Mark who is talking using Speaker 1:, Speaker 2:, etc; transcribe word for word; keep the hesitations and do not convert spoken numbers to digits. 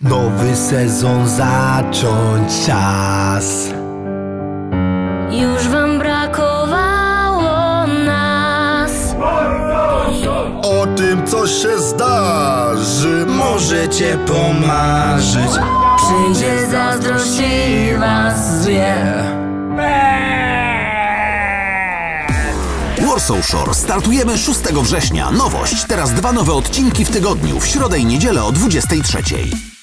Speaker 1: Nowy sezon zacząć czas.
Speaker 2: Już wam brakowało nas.
Speaker 1: O tym, co się zdarzy, możecie pomarzyć.
Speaker 2: Przyjdzie zazdrość i was zje.
Speaker 3: Warsaw Shore startujemy szóstego września. Nowość, teraz dwa nowe odcinki w tygodniu, w środę i niedzielę o dwudziestej trzeciej.